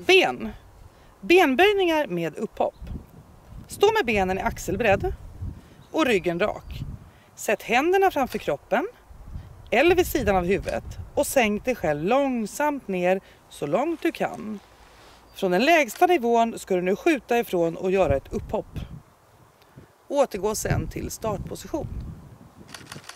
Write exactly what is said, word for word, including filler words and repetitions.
Ben. Benböjningar med upphopp. Stå med benen i axelbredd och ryggen rak. Sätt händerna framför kroppen eller vid sidan av huvudet och sänk dig själv långsamt ner så långt du kan. Från den lägsta nivån ska du nu skjuta ifrån och göra ett upphopp. Återgå sedan till startposition.